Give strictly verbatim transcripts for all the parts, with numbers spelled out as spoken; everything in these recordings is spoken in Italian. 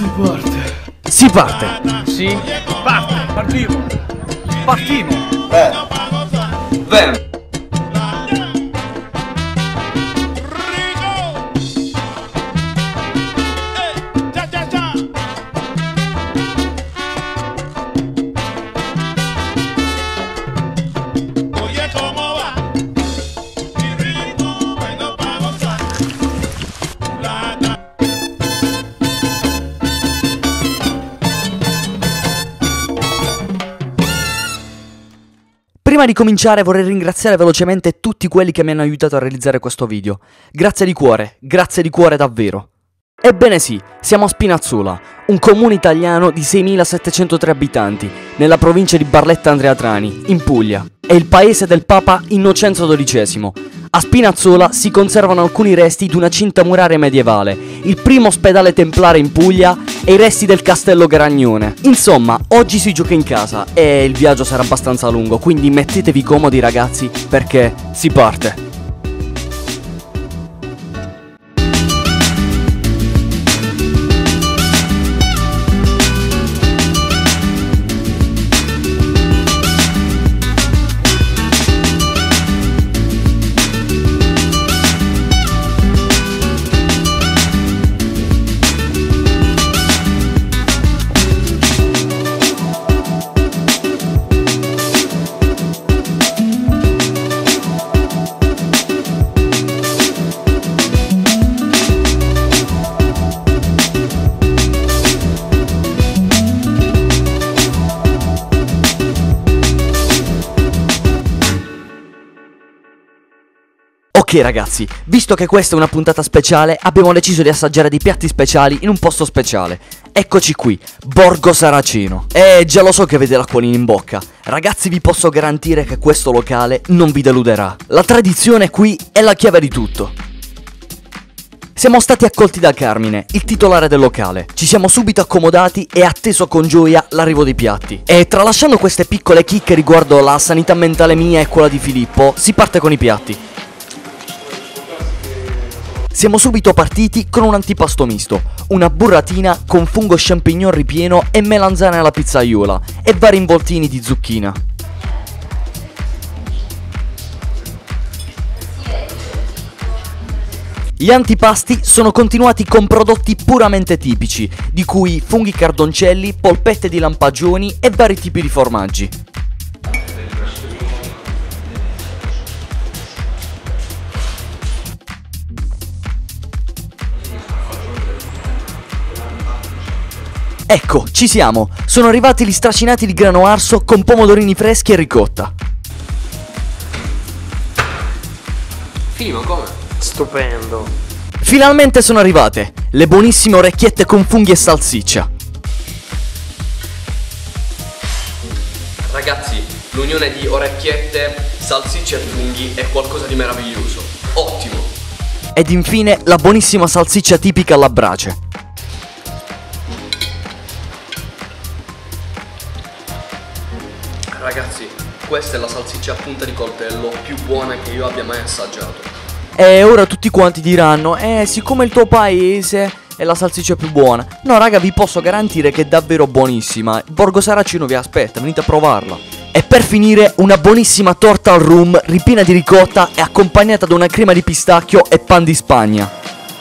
Si parte. Si parte. Sì, parte. Partiamo. Partiamo. Bene. Bene. Prima di cominciare vorrei ringraziare velocemente tutti quelli che mi hanno aiutato a realizzare questo video. Grazie di cuore, grazie di cuore davvero. Ebbene sì, siamo a Spinazzola, un comune italiano di seimilasettecentotre abitanti, nella provincia di Barletta Andreatrani, in Puglia. È il paese del Papa Innocenzo dodicesimo. A Spinazzola si conservano alcuni resti di una cinta muraria medievale, il primo ospedale templare in Puglia e i resti del castello Garagnone. Insomma, oggi si gioca in casa e il viaggio sarà abbastanza lungo, quindi mettetevi comodi ragazzi perché si parte. Ok ragazzi, visto che questa è una puntata speciale, abbiamo deciso di assaggiare dei piatti speciali in un posto speciale. Eccoci qui, Borgo Saraceno. E già lo so che avete l'acquolina in bocca. Ragazzi, vi posso garantire che questo locale non vi deluderà. La tradizione qui è la chiave di tutto. Siamo stati accolti da Carmine, il titolare del locale. Ci siamo subito accomodati e atteso con gioia l'arrivo dei piatti. E tralasciando queste piccole chicche riguardo la sanità mentale mia e quella di Filippo, si parte con i piatti. Siamo subito partiti con un antipasto misto, una burratina con fungo champignon ripieno e melanzane alla pizzaiola e vari involtini di zucchina. Gli antipasti sono continuati con prodotti puramente tipici, di cui funghi cardoncelli, polpette di lampagioni e vari tipi di formaggi. Ecco, ci siamo! Sono arrivati gli stracinati di grano arso con pomodorini freschi e ricotta. Fino, come? Stupendo. Finalmente sono arrivate le buonissime orecchiette con funghi e salsiccia. Ragazzi, l'unione di orecchiette, salsicce e funghi è qualcosa di meraviglioso. Ottimo! Ed infine la buonissima salsiccia tipica alla brace. Ragazzi, questa è la salsiccia a punta di coltello più buona che io abbia mai assaggiato. E ora tutti quanti diranno, eh, siccome il tuo paese è la salsiccia più buona. No raga, vi posso garantire che è davvero buonissima. Borgo Saraceno vi aspetta, venite a provarla. E per finire una buonissima torta al rum ripiena di ricotta e accompagnata da una crema di pistacchio e pan di Spagna.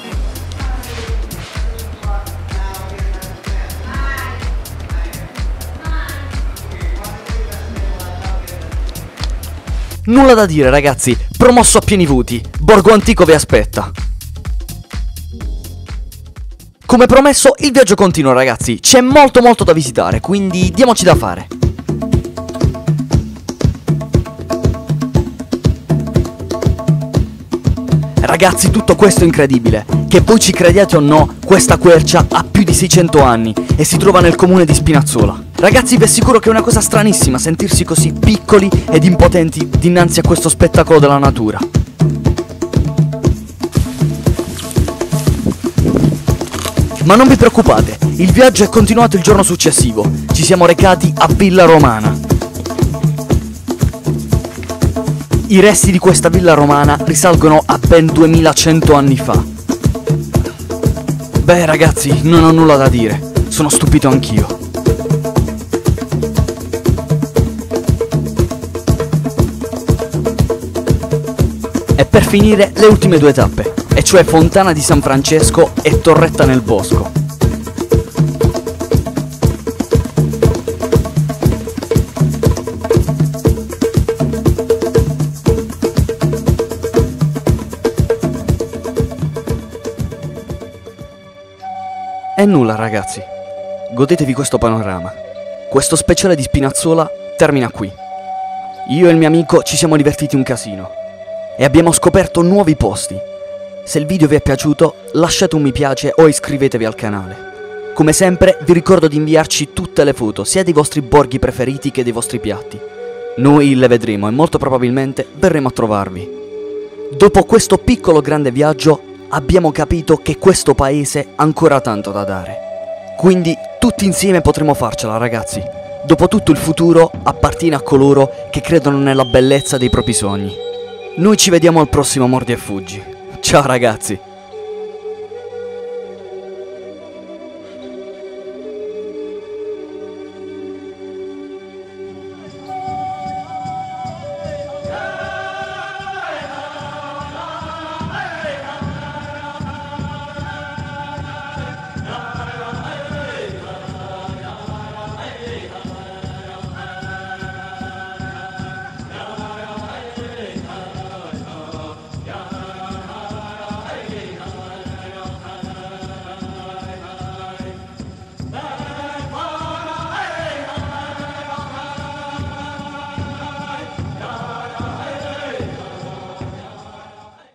Nulla da dire ragazzi, promosso a pieni voti, Borgo Antico vi aspetta. Come promesso il viaggio continua ragazzi, c'è molto molto da visitare, quindi diamoci da fare. Ragazzi, tutto questo è incredibile, che voi ci crediate o no, questa quercia ha più di seicento anni e si trova nel comune di Spinazzola. Ragazzi, vi assicuro che è una cosa stranissima sentirsi così piccoli ed impotenti dinanzi a questo spettacolo della natura. Ma non vi preoccupate, il viaggio è continuato il giorno successivo. Ci siamo recati a Villa Romana. I resti di questa villa romana risalgono a ben duemilacento anni fa. Beh ragazzi, non ho nulla da dire. sono stupito anch'io. E per finire le ultime due tappe, e cioè Fontana di San Francesco e Torretta nel Bosco. E nulla ragazzi, godetevi questo panorama. Questo speciale di Spinazzola termina qui. Io e il mio amico ci siamo divertiti un casino e abbiamo scoperto nuovi posti. Se il video vi è piaciuto lasciate un mi piace o iscrivetevi al canale. Come sempre vi ricordo di inviarci tutte le foto sia dei vostri borghi preferiti che dei vostri piatti. Noi le vedremo e molto probabilmente verremo a trovarvi. Dopo questo piccolo grande viaggio abbiamo capito che questo paese ha ancora tanto da dare. Quindi tutti insieme potremo farcela ragazzi. Dopotutto il futuro appartiene a coloro che credono nella bellezza dei propri sogni. Noi ci vediamo al prossimo Mordi e Fuggi. Ciao ragazzi!